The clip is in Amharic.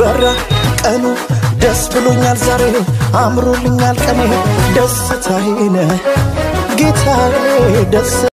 በራ ቀኑ ደስ ብሎኛል ዛሬ አምሮልኛል ቀኔ ደስታዬ ነህ ጌታዬ ደስ